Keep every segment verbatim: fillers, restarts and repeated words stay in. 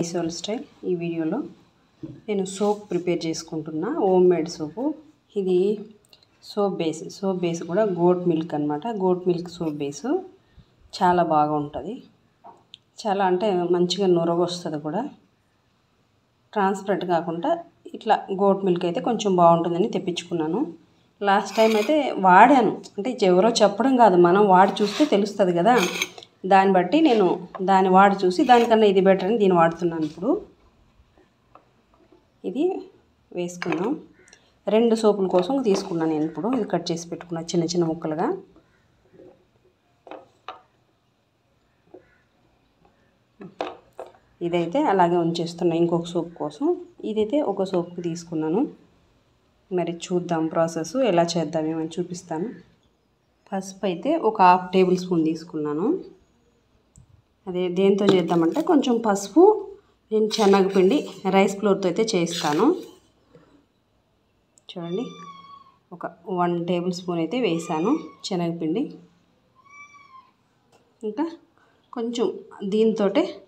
జైసోల్ style. ఈ వీడియోలో నేను సోప్ ప్రిపేర్ చేసుకుంటున్నా, హోమ్ మేడ్ సోపు. ఇది సోప్ బేస్ సోప్ బేస్ కూడా గోట్ మిల్క్ అనమాట. గోట్ మిల్క్ సోప్ బేసు చాలా బాగా ఉంటుంది. చాలా అంటే మంచిగా నొరగొస్తుంది కూడా. ట్రాన్స్పరెంట్ కాకుండా ఇట్లా గోట్ మిల్క్ అయితే కొంచెం బాగుంటుందని తెప్పించుకున్నాను. లాస్ట్ టైం అయితే వాడాను, అంటే ఎవరో చెప్పడం కాదు, మనం వాడి చూస్తే తెలుస్తుంది కదా. దాన్ని బట్టి నేను దాన్ని వాడి చూసి దానికన్నా ఇది బెటర్ అని దీన్ని వాడుతున్నాను. ఇప్పుడు ఇది వేసుకున్నాం. రెండు సోపుల కోసం తీసుకున్నాను నేను. ఇప్పుడు ఇది కట్ చేసి పెట్టుకున్నా చిన్న చిన్న ముక్కలుగా. ఇదైతే అలాగే ఉంచేస్తున్నా ఇంకొక సోప్ కోసం. ఇదైతే ఒక సోప్కి తీసుకున్నాను. మరి చూద్దాం ప్రాసెస్ ఎలా చేద్దామేమని చూపిస్తాను. పసుపు అయితే ఒక హాఫ్ టేబుల్ స్పూన్ తీసుకున్నాను. అదే దేంతో చేద్దామంటే కొంచెం పసుపు, నేను శనగపిండి రైస్ ఫ్లోర్తో అయితే చేస్తాను. చూడండి, ఒక వన్ టేబుల్ స్పూన్ అయితే వేసాను శనగపిండి. ఇంకా కొంచెం దీంతో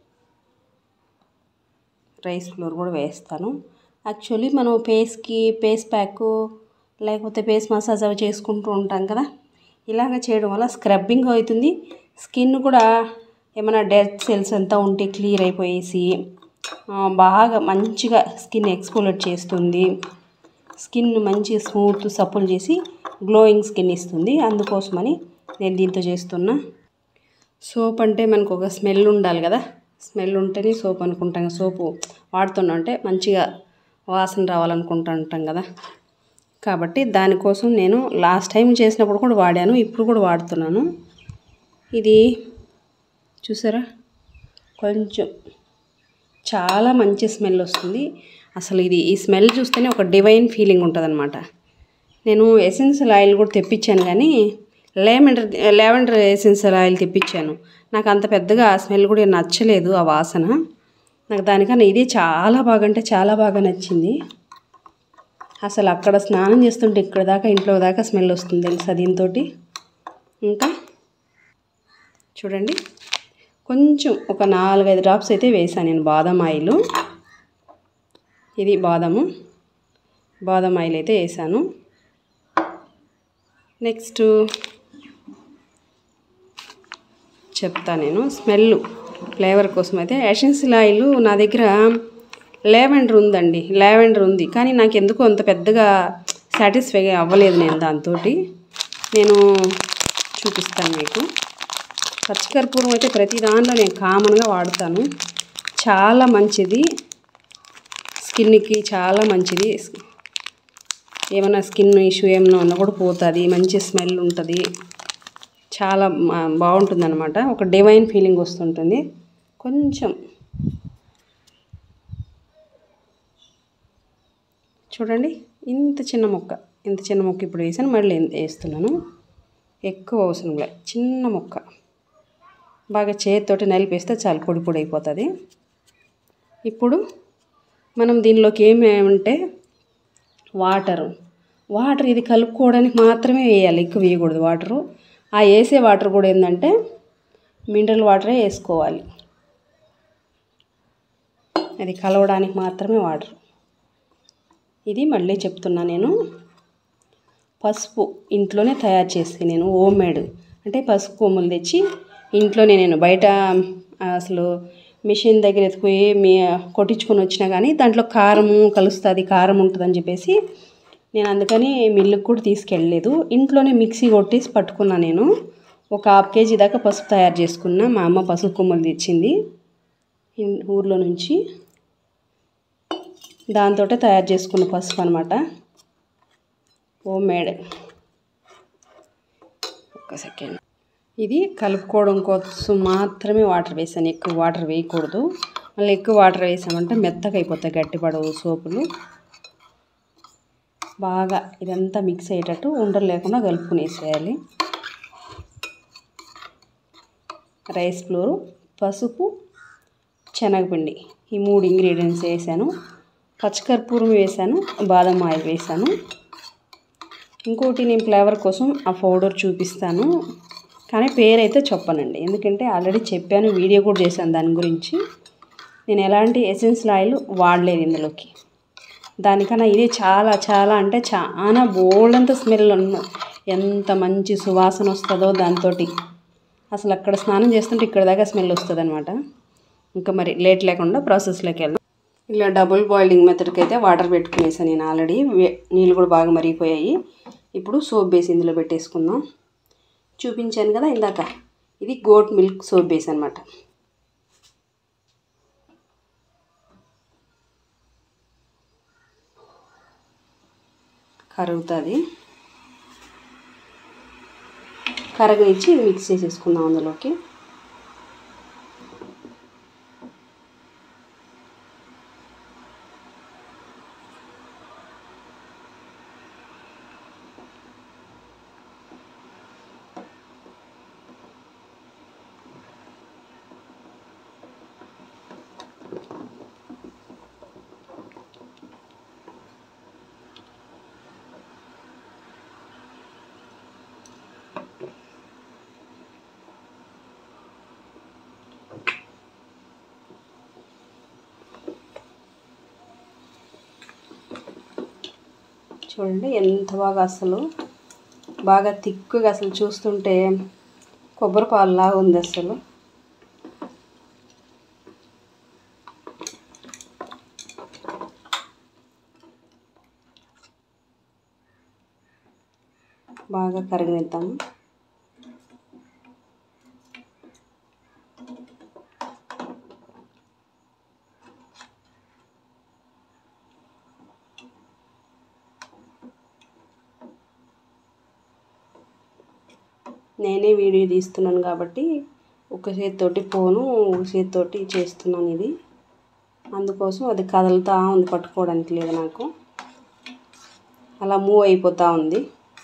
రైస్ ఫ్లోర్ కూడా వేస్తాను. యాక్చువల్లీ మనం ఫేస్కి ఫేస్ ప్యాక్ లేకపోతే ఫేస్ మసాజ్ అవి చేసుకుంటూ ఉంటాం కదా. ఇలాగ చేయడం వల్ల స్క్రబ్బింగ్ అవుతుంది. స్కిన్ కూడా ఏమైనా డెడ్ సెల్స్ అంతా ఉంటే క్లియర్ అయిపోయేసి బాగా మంచిగా స్కిన్ ఎక్స్ఫోలియేట్ చేస్తుంది. స్కిన్ మంచి స్మూత్ సప్పులు చేసి గ్లోయింగ్ స్కిన్ ఇస్తుంది. అందుకోసమని నేను దీంతో చేస్తున్నా. సోప్ అంటే మనకు ఒక స్మెల్ ఉండాలి కదా. స్మెల్ ఉంటేనే సోప్ అనుకుంటాం. సోపు వాడుతున్నా అంటే మంచిగా వాసన రావాలనుకుంటూ ఉంటాం కదా. కాబట్టి దానికోసం నేను లాస్ట్ టైం చేసినప్పుడు కూడా వాడాను, ఇప్పుడు కూడా వాడుతున్నాను. ఇది చూసారా, కొంచెం చాలా మంచి స్మెల్ వస్తుంది. అసలు ఇది ఈ స్మెల్ చూస్తేనే ఒక డివైన్ ఫీలింగ్ ఉంటుంది అనమాట. నేను ఎసెన్షియల్ ఆయిల్ కూడా తెప్పించాను, కానీ లెవెండర్ లెవెండర్ ఎసెన్షియల్ ఆయిల్ తెప్పించాను. నాకు అంత పెద్దగా ఆ స్మెల్ కూడా నచ్చలేదు, ఆ వాసన. నాకు దానికన్నా ఇది చాలా బాగా అంటే చాలా బాగా నచ్చింది. అసలు అక్కడ స్నానం చేస్తుంటే ఇక్కడ దాకా ఇంట్లో దాకా స్మెల్ వస్తుంది తెలుసా దీంతో. ఇంకా చూడండి, కొంచెం ఒక నాలుగైదు డ్రాప్స్ అయితే వేసాను నేను బాదం ఆయిల్. ఇది బాదము బాదం ఆయిల్ అయితే వేసాను. నెక్స్ట్ చెప్తా నేను స్మెల్ ఫ్లేవర్ కోసం అయితే ఎసెన్షియల్ ఆయిల్ నా దగ్గర లావెండర్ ఉందండి. లావెండర్ ఉంది, కానీ నాకు ఎందుకు అంత పెద్దగా సాటిస్ఫై అవ్వలేదు నేను దాంతో. నేను చూపిస్తాను మీకు. పచ్చికర్పూరం అయితే ప్రతి దానిలో నేను కామన్గా వాడతాను. చాలా మంచిది స్కిన్కి, చాలా మంచిది. ఏమైనా స్కిన్ ఇష్యూ ఏమైనా ఉన్నా కూడా పోతుంది. మంచి స్మెల్ ఉంటుంది, చాలా బాగుంటుంది అనమాట. ఒక డివైన్ ఫీలింగ్ వస్తుంటుంది. కొంచెం చూడండి, ఇంత చిన్న ముక్క ఇంత చిన్న ముక్క ఇప్పుడు వేసాను, మళ్ళీ వేస్తున్నాను. ఎక్కువ అవసరం లేదు, చిన్న ముక్క. బాగా చేతితోటి నలిపేస్తే చాలు, పొడి పొడి అయిపోతుంది. ఇప్పుడు మనం దీనిలోకి ఏమేమంటే వాటరు వాటర్ ఇది కలుపుకోవడానికి మాత్రమే వేయాలి, ఎక్కువ వేయకూడదు వాటరు. ఆ వేసే వాటర్ కూడా ఏంటంటే మినరల్ వాటరే వేసుకోవాలి. అది కలవడానికి మాత్రమే వాటర్. ఇది మళ్ళీ చెప్తున్నా నేను. పసుపు ఇంట్లోనే తయారు చేసి నేను హోమ్ మేడ్, అంటే పసుపు కొమ్ములు తెచ్చి ఇంట్లోనే, నేను బయట అసలు మిషన్ దగ్గర ఎత్తుకుపోయి మీ కొట్టించుకొని వచ్చినా కానీ దాంట్లో కారము కలుస్తుంది, కారం ఉంటుందని చెప్పేసి నేను అందుకని మిల్లుకి కూడా తీసుకెళ్ళలేదు. ఇంట్లోనే మిక్సీ కొట్టేసి పట్టుకున్నా. నేను ఒక హాఫ్ కేజీ దాకా పసుపు తయారు చేసుకున్నా. మా అమ్మ పసుపు కొమ్ములు తెచ్చింది ఊర్లో నుంచి. దాంతో తయారు చేసుకున్న పసుపు అనమాట, హోమ్ మేడ్. ఒక సెకండ్. ఇది కలుపుకోవడం కోసం మాత్రమే వాటర్ వేసాను, ఎక్కువ వాటర్ వేయకూడదు. మళ్ళీ ఎక్కువ వాటర్ వేసామంటే మెత్తగా అయిపోతాయి, గట్టిపడవు సోపులు. బాగా ఇదంతా మిక్స్ అయ్యేటట్టు ఉండలు లేకుండా కలుపుకునేసేయాలి. రైస్ ఫ్లోర్, పసుపు, శనగపిండి, ఈ మూడు ఇంగ్రీడియంట్స్ వేసాను. పచ్చికర్పూరం వేసాను, బాదం ఆయిల్ వేసాను. ఇంకోటి నేను ఫ్లేవర్ కోసం ఆ పౌడర్ చూపిస్తాను, కానీ పేరైతే చెప్పనండి, ఎందుకంటే ఆల్రెడీ చెప్పాను, వీడియో కూడా చేశాను దాని గురించి. నేను ఎలాంటి ఎసెన్షియల్ ఆయిల్ వాడలేదు ఇందులోకి. దానికన్నా ఇది చాలా చాలా అంటే చాలా బోల్డంత స్మెల్ ఉన్న ఎంత మంచి సువాసన వస్తుందో దాంతో. అసలు అక్కడ స్నానం చేస్తుంటే ఇక్కడ దాకా స్మెల్ వస్తుంది అనమాట. ఇంకా మరి లేట్ లేకుండా ప్రాసెస్లోకి వెళ్దాం. ఇలా డబుల్ బాయిలింగ్ మెథడ్కి అయితే వాటర్ పెట్టుకునేసాను నేను ఆల్రెడీ. నీళ్ళు కూడా బాగా మరిగిపోయాయి. ఇప్పుడు సోప్ బేస్ ఇందులో పెట్టేసుకుందాం. చూపించాను కదా ఇందాక, ఇది గోట్ మిల్క్ సోప్ బేస్ అనమాట. కరుగుతుంది, కరగనిచ్చి ఇది మిక్స్ చేసేసుకుందాం అందులోకి. చూడండి ఎంత బాగా, అసలు బాగా థిక్గా, అసలు చూస్తుంటే కొబ్బరి పాలులాగా ఉంది అసలు. బాగా కరగనిద్దాము. నేనే వీడియో తీస్తున్నాను కాబట్టి ఒక చేతితోటి ఫోను, ఒక చేతితోటి చేస్తున్నాను ఇది. అందుకోసం అది కదులుతూ ఉంది, పట్టుకోవడానికి లేదు నాకు, అలా మూవ్ అయిపోతూ ఉంది.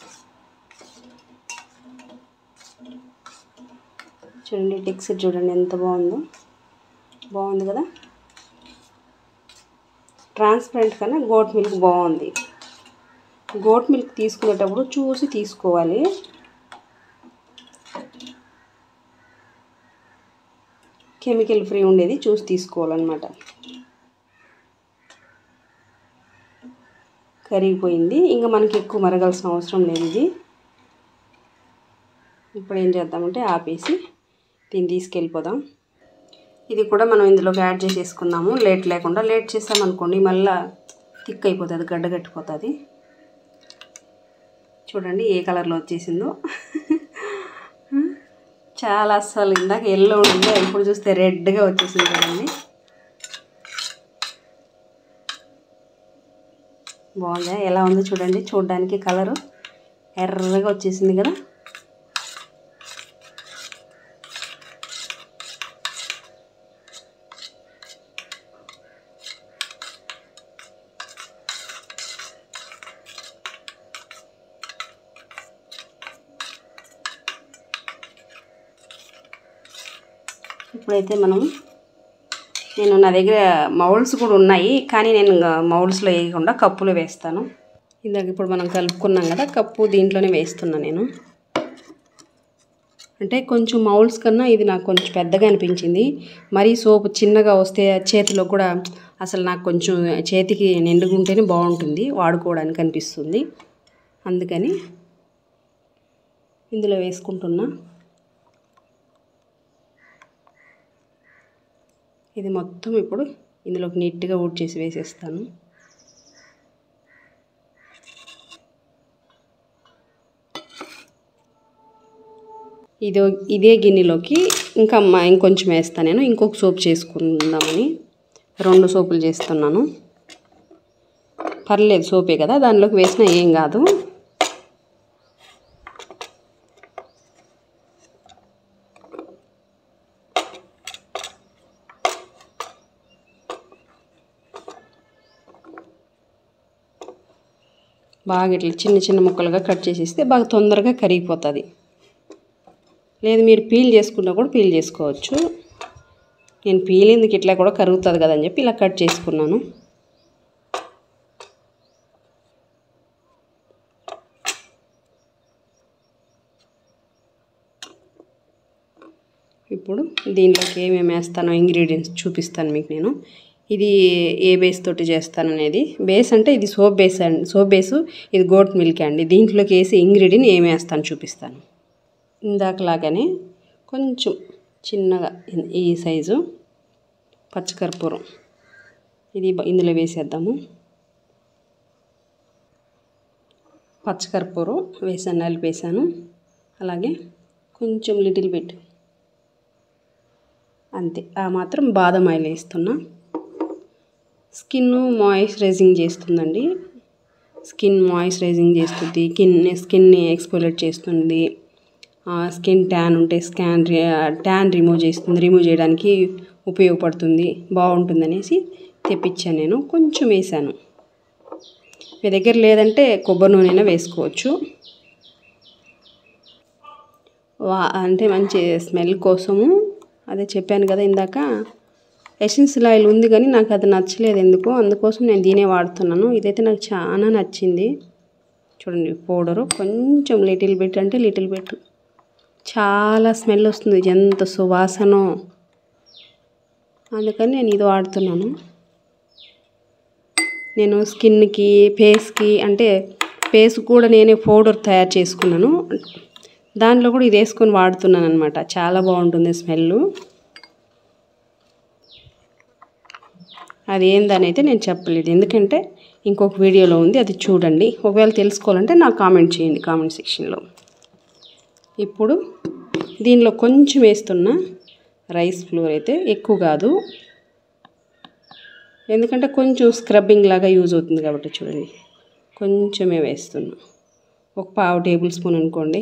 చూడండి టెక్స్చర్ చూడండి ఎంత బాగుందో, బాగుంది కదా. ట్రాన్స్పరెంట్ కన్నా గోట్ మిల్క్ బాగుంది. గోట్ మిల్క్ తీసుకునేటప్పుడు చూసి తీసుకోవాలి. కెమికల్ ఫ్రీ ఉండేది చూసి తీసుకోవాలన్నమాట. కరిగిపోయింది, ఇంకా మనకి ఎక్కువ మరగాల్సిన అవసరం లేదు ఇది. ఇప్పుడు ఏం చేద్దామంటే ఆపేసి దీన్ని తీసుకెళ్ళిపోదాం. ఇది కూడా మనం ఇందులోకి యాడ్ చేసేసుకుందాము లేట్ లేకుండా. లేట్ చేసామనుకోండి మళ్ళీ థిక్ అయిపోతుంది, గడ్డ కట్టిపోతుంది. చూడండి ఏ కలర్లో వచ్చేసిందో. చాలా, అస్సలు ఇందాక ఎల్లో ఉండే ఇప్పుడు చూస్తే రెడ్గా వచ్చేసింది కదండి. బాగుందా, ఎలా ఉంది చూడండి. చూడడానికి కలరు ఎర్రగా వచ్చేసింది కదా. ఇప్పుడైతే మనం, నేను నా దగ్గర మౌల్డ్స్ కూడా ఉన్నాయి కానీ నేను మౌల్డ్స్లో వేయకుండా కప్పులో వేస్తాను. ఇందాక ఇప్పుడు మనం కలుపుకున్నాం కదా కప్పు, దీంట్లోనే వేస్తున్నాను నేను. అంటే కొంచెం మౌల్డ్స్ కన్నా ఇది నాకు కొంచెం పెద్దగా అనిపించింది. మరీ సోపు చిన్నగా వస్తే చేతిలో కూడా అసలు నాకు కొంచెం చేతికి నిండుగుంటేనే బాగుంటుంది, వాడుకోవడానికి అనిపిస్తుంది. అందుకని ఇందులో వేసుకుంటున్నా. ఇది మొత్తం ఇప్పుడు ఇందులోకి నీట్గా ఊడ్ చేసి వేసేస్తాను. ఇదో ఇదే గిన్నెలోకి ఇంకా ఇంకొంచెం వేస్తాను నేను. ఇంకొక సోప్ చేసుకుందామని రెండు సోపులు చేస్తున్నాను. పర్లేదు సోపే కదా, దానిలోకి వేసినా ఏం కాదు. బాగా ఇట్లా చిన్న చిన్న ముక్కలుగా కట్ చేసేస్తే బాగా తొందరగా కరిగిపోతుంది. లేదు మీరు పీల్ చేసుకున్నా కూడా పీల్ చేసుకోవచ్చు. నేను పీల్ ఎందుకు, ఇట్లా కూడా కరుగుతుంది కదా అని చెప్పి ఇలా కట్ చేసుకున్నాను. ఇప్పుడు దీనిలోకి ఏమేమి వేస్తానో ఇంగ్రీడియంట్స్ చూపిస్తాను మీకు నేను. ఇది ఏ బేస్ తోటి చేస్తాను అనేది. బేస్ అంటే ఇది సోప్ బేస్ అండి, సోప్ బేసు, ఇది గోట్ మిల్క్ అండి. దీంట్లోకి వేసి ఇంగ్రీడియంట్ ఏమి వేస్తాను చూపిస్తాను. ఇందాకలాగానే కొంచెం చిన్నగా ఈ సైజు పచ్చకర్పూరం ఇది ఇందులో వేసేద్దాము. పచ్చకర్పూరం వేసాను, నలిపేసాను. అలాగే కొంచెం లిటిల్ బిట్ అంతే, ఆ మాత్రం బాదం ఆయిల్ వేస్తున్నా. స్కిన్ మాయిశ్చరైజింగ్ చేస్తుందండి, స్కిన్ మాయిశ్చరైజింగ్ చేస్తుంది, స్కిన్ స్కిన్ని ఎక్స్ఫోలియేట్ చేస్తుంది. స్కిన్ ట్యాన్ ఉంటే స్కాన్ ట్యాన్ రిమూవ్ చేస్తుంది, రిమూవ్ చేయడానికి ఉపయోగపడుతుంది, బాగుంటుంది అనేసి తెప్పించాను నేను. కొంచెం వేసాను, మీ దగ్గర లేదంటే కొబ్బరి నూనె వేసుకోవచ్చు. వా అంటే మంచి స్మెల్ కోసము, అదే చెప్పాను కదా ఇందాక, ఎసెన్షియల్ ఆయిల్ ఉంది కానీ నాకు అది నచ్చలేదు ఎందుకో, అందుకోసం నేను దీనే వాడుతున్నాను. ఇదైతే నాకు చాలా నచ్చింది. చూడండి పౌడరు కొంచెం లిటిల్ బిట్ అంటే లిటిల్ బిట్, చాలా స్మెల్ వస్తుంది, ఎంత సువాసనో, అందుకని నేను ఇది వాడుతున్నాను. నేను స్కిన్కి ఫేస్కి అంటే ఫేస్ కూడా నేనే పౌడర్ తయారు చేసుకున్నాను, దాంట్లో కూడా ఇది వేసుకొని వాడుతున్నాను అనమాట. చాలా బాగుంటుంది స్మెల్. అది ఏందని అయితే నేను చెప్పలేదు, ఎందుకంటే ఇంకొక వీడియోలో ఉంది, అది చూడండి. ఒకవేళ తెలుసుకోవాలంటే నాకు కామెంట్ చేయండి కామెంట్ సెక్షన్లో. ఇప్పుడు దీనిలో కొంచెం వేస్తున్నా రైస్ ఫ్లోర్, అయితే ఎక్కువ కాదు, ఎందుకంటే కొంచెం స్క్రబ్బింగ్ లాగా యూజ్ అవుతుంది కాబట్టి. చూడండి కొంచెమే వేస్తున్నా, ఒక పావు టేబుల్ స్పూన్ అనుకోండి.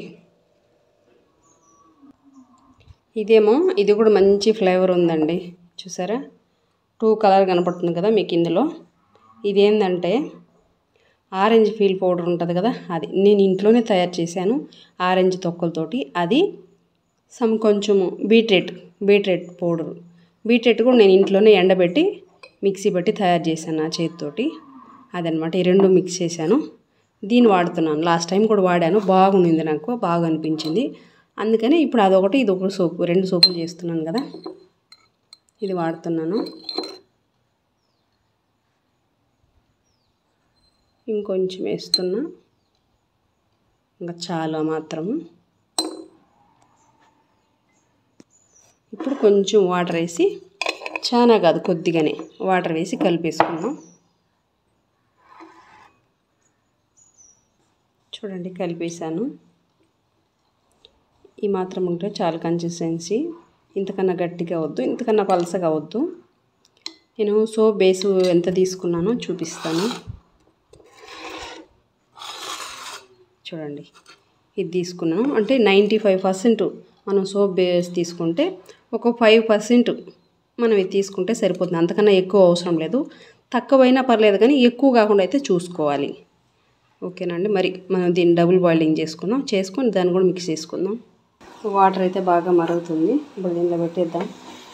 ఇదేమో ఇది కూడా మంచి ఫ్లేవర్ ఉందండి, చూసారా టూ కలర్ కనపడుతుంది కదా మీకు ఇందులో. ఇదేంటంటే ఆరెంజ్ పీల్ పౌడర్ ఉంటుంది కదా, అది నేను ఇంట్లోనే తయారు చేశాను ఆరెంజ్ తొక్కలతోటి. అది సమ్ కొంచెము బీట్రూట్ బీట్రూట్ పౌడరు, బీట్రూట్ కూడా నేను ఇంట్లోనే ఎండబెట్టి మిక్సీ బట్టి తయారు చేశాను నా చేతితోటి. అదనమాట, ఈ రెండు మిక్స్ చేశాను, దీన్ని వాడుతున్నాను. లాస్ట్ టైం కూడా వాడాను, బాగుండింది, నాకు బాగా అనిపించింది. అందుకని ఇప్పుడు అదొకటి ఇది ఒకటి సోపు, రెండు సోపులు చేస్తున్నాను కదా, ఇది వాడుతున్నాను. ఇంకొంచెం వేస్తున్నా, ఇంకా చాలా మాత్రము. ఇప్పుడు కొంచెం వాటర్ వేసి, చాలా కాదు కొద్దిగానే వాటర్ వేసి కలిపేసుకున్నాం. చూడండి కలిపేసాను, ఈ మాత్రం ఉంటే చాలా కన్సిస్టెన్సీ, ఇంతకన్నా గట్టిగా వద్దు, ఇంతకన్నా పలసగా వద్దు. నేను సోప్ బేసు ఎంత తీసుకున్నానో చూపిస్తాను. చూడండి ఇది తీసుకున్నాను, అంటే నైంటీ ఫైవ్ పర్సెంట్ మనం సోప్ బేస్ తీసుకుంటే ఒక ఫైవ్ పర్సెంట్ మనం ఇది తీసుకుంటే సరిపోతుంది, అంతకన్నా ఎక్కువ అవసరం లేదు. తక్కువైనా పర్లేదు కానీ ఎక్కువ కాకుండా అయితే చూసుకోవాలి. ఓకేనండి, మరి మనం దీన్ని డబుల్ బాయిలింగ్ చేసుకుందాం, చేసుకొని దాన్ని కూడా మిక్స్ చేసుకుందాం. వాటర్ అయితే బాగా మరుగుతుంది, ఇప్పుడు దీనిలో పెట్టేద్దాం.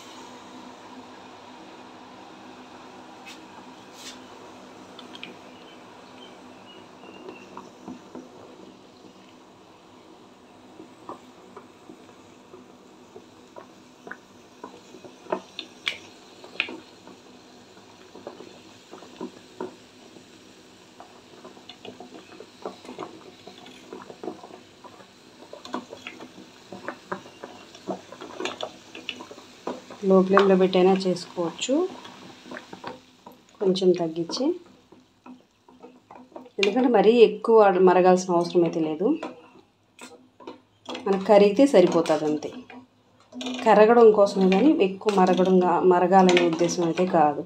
లో ఫ్లేమ్లో పెట్టైనా చేసుకోవచ్చు, కొంచెం తగ్గించి, ఎందుకంటే మరీ ఎక్కువ మరగాల్సిన అవసరం అయితే లేదు, మనకు కరిగితే సరిపోతుంది అంతే. కరగడం కోసమే కానీ ఎక్కువ మరగడం మరగాలనే ఉద్దేశం అయితే కాదు.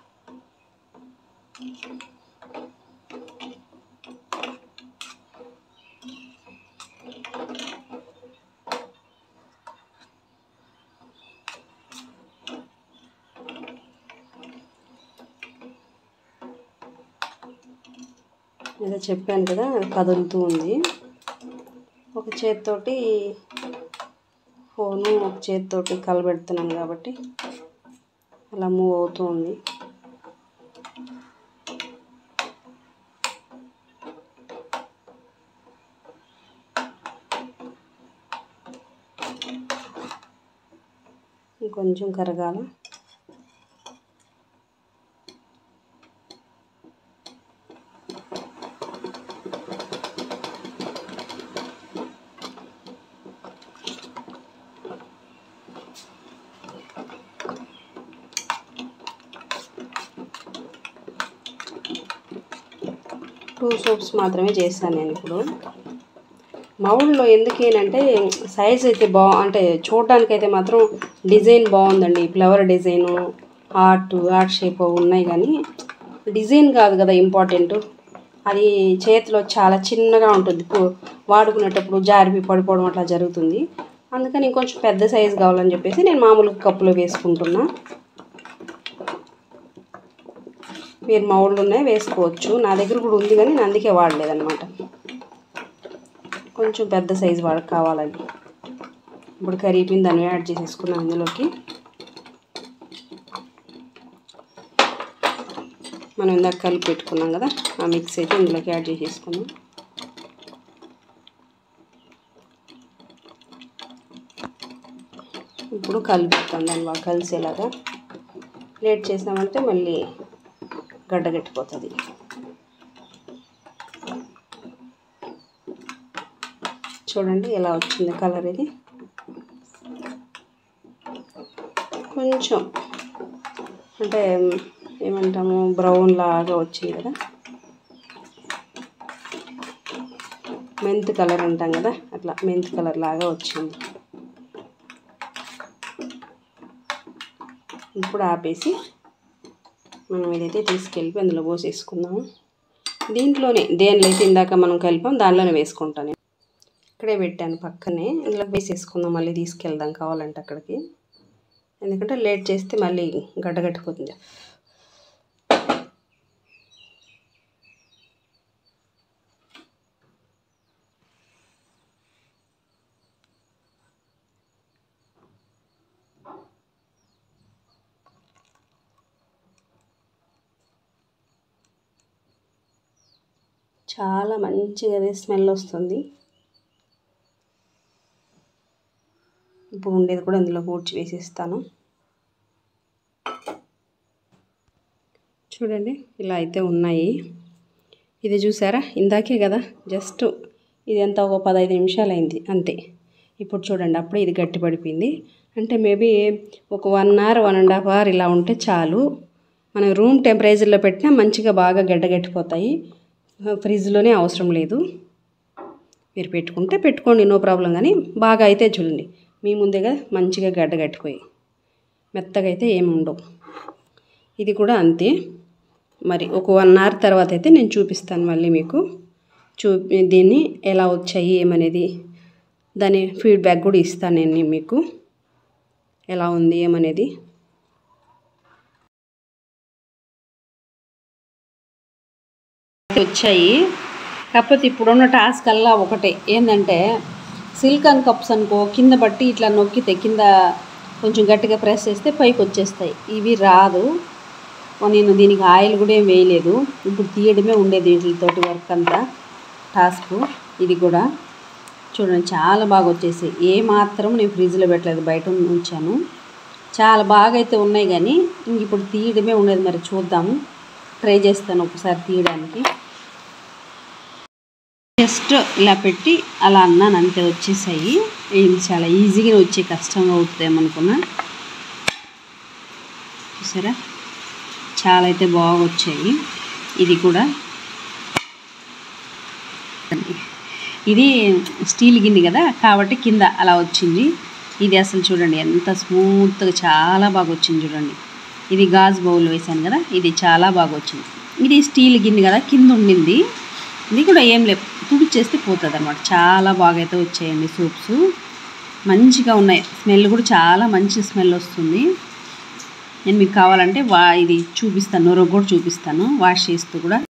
ఏదో చెప్పాను కదా, కదులుతూ ఉంది. ఒక చేతితోటి ఫోను, ఒక చేతితోటి కలబెడుతున్నాను కాబట్టి అలా మూవ్ అవుతూ ఉంది. ఇంకొంచెం కరగాల. టూ సూప్స్ మాత్రమే చేశాను నేను ఇప్పుడు. మౌల్డ్లో ఎందుకేనంటే సైజ్ అయితే బా అంటే చూడడానికైతే మాత్రం డిజైన్ బాగుందండి. Flower design, heart heart shape ఉన్నాయి, కానీ డిజైన్ కాదు కదా ఇంపార్టెంట్. అది చేతిలో చాలా చిన్నగా ఉంటుంది, వాడుకునేటప్పుడు జారిపి పడిపోవడం అట్లా జరుగుతుంది. అందుకని ఇంకొంచెం పెద్ద సైజు కావాలని చెప్పేసి నేను మామూలుగా కప్పులో వేసుకుంటున్నా. మీరు మౌల్డ్లోనే వేసుకోవచ్చు, నా దగ్గర కూడా ఉంది కానీ నేను అందుకే వాడలేదన్నమాట. కొంచెం పెద్ద సైజు వాడు కావాలని. ఇప్పుడు కరిగిపోయింది, దాన్ని యాడ్ చేసేసుకున్నాను అందులోకి. మనం ఇందాక కలిపి పెట్టుకున్నాం కదా ఆ మిక్స్ అయితే ఇందులోకి యాడ్ చేసేసుకున్నాం. ఇప్పుడు కలిపిస్తాం దాన్ని బాగా కలిసేలాగా. లేట్ చేసామంటే మళ్ళీ గడ్డగట్టిపోతుంది. చూడండి ఎలా వచ్చింది కలర్. ఇది కొంచెం అంటే ఏమంటాము బ్రౌన్ లాగా వచ్చింది కదా, మెంత్ కలర్ అంటాం కదా, అట్లా మెంత్ కలర్ లాగా వచ్చింది. ఇప్పుడు ఆపేసి మనం ఏదైతే తీసుకెళ్ళి అందులో పోసేసుకుందాము. దీంట్లోనే దేనిలో అయితే ఇందాక మనం కలిపాం దానిలోనే వేసుకుంటాను. ఇక్కడే పెట్టాను పక్కనే, ఇందులో వేసేసుకుందాం. మళ్ళీ తీసుకెళ్దాం కావాలంటే అక్కడికి, ఎందుకంటే లేట్ చేస్తే మళ్ళీ గడ్డగట్టిపోతుంది. చాలా మంచిగా అదే స్మెల్ వస్తుంది. ఇప్పుడు ఉండేది కూడా ఇందులో కూర్చి వేసేస్తాను. చూడండి ఇలా అయితే ఉన్నాయి. ఇది చూసారా, ఇందాకే కదా జస్ట్ ఇది ఎంత ఒక పదహైదు నిమిషాలు అయింది అంతే. ఇప్పుడు చూడండి అప్పుడే ఇది గట్టి పడిపోయింది. అంటే మేబీ ఒక one hour one and half hour ఇలా ఉంటే చాలు. మనం రూమ్ టెంపరేచర్లో పెట్టినా మంచిగా బాగా గడ్డగట్టిపోతాయి. ఫ్రిడ్జ్లోనే అవసరం లేదు. మీరు పెట్టుకుంటే పెట్టుకోండి, నో ప్రాబ్లం. కానీ బాగా అయితే చూడండి మీ ముందేగా మంచిగా గడ్డ కట్టిపోయి మెత్తగా అయితే ఏమి ఉండవు. ఇది కూడా అంతే. మరి ఒక వన్ అవర్ తర్వాత అయితే నేను చూపిస్తాను మళ్ళీ మీకు. చూ దీన్ని ఎలా వచ్చాయి ఏమనేది దాని ఫీడ్బ్యాక్ కూడా ఇస్తాను నేను మీకు, ఎలా ఉంది ఏమనేది. వచ్చాయి. కాకపోతే ఇప్పుడున్న టాస్క్ అల్లా ఒకటే ఏంటంటే సిలికాన్ కప్స్ అనుకో కింద బట్టి ఇట్లా నొక్కితే కింద కొంచెం గట్టిగా ప్రెస్ చేస్తే పైకి వచ్చేస్తాయి. ఇవి రాదు. నేను దీనికి ఆయిల్ కూడా ఏం వేయలేదు. ఇప్పుడు తీయడమే ఉండేది వీటితోటి వర్క్ అంతా టాస్క్. ఇది కూడా చూడండి చాలా బాగా వచ్చేసాయి. ఏ మాత్రం నేను ఫ్రిడ్జ్లో పెట్టలేదు, బయట ఉంచాను. చాలా బాగా అయితే ఉన్నాయి, కానీ ఇంక ఇప్పుడు తీయడమే ఉండేది. మరి చూద్దాము, ట్రై చేస్తాను ఒకసారి తీయడానికి. జస్ట్ ఇలా పెట్టి అలా అన్నాను అంతే, వచ్చేసాయి. ఇది చాలా ఈజీగా వచ్చే, కష్టంగా అవుతాయేమనుకున్నా. చూసారా చాలా అయితే బాగా వచ్చాయి. ఇది కూడా ఇది స్టీల్ గిన్నె కదా కాబట్టి కింద అలా వచ్చింది. ఇది అసలు చూడండి ఎంత స్మూత్గా చాలా బాగా వచ్చింది. చూడండి ఇది గాజు బౌల్ వేసాను కదా, ఇది చాలా బాగా వచ్చింది. ఇది స్టీల్ గిన్నె కదా కింద ఉండింది. ఇది కూడా ఏం లేదు, తుడిచేస్తే పోతుంది అన్నమాట. చాలా బాగా అయితే వచ్చాయండి సూప్స్, మంచిగా ఉన్నాయి. స్మెల్ కూడా చాలా మంచి స్మెల్ వస్తుంది. నేను మీకు కావాలంటే వా ఇది చూపిస్తాను, నొరగ కూడా చూపిస్తాను వాష్ చేస్తూ కూడా.